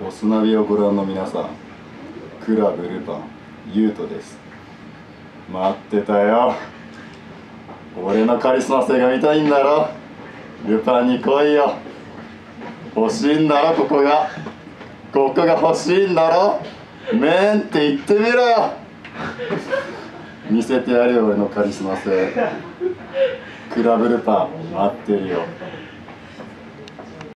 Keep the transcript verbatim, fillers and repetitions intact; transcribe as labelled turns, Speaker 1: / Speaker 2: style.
Speaker 1: お砂火をご覧の皆さん、クラブルパンユウトです。待ってたよ。俺のカリスマ性が見たいんだろ。ルパンに来いよ。欲しいんだろ、ここがここが欲しいんだろ。メンって言ってみろよ。見せてやるよ、俺のカリスマ性。クラブルパン待ってるよ。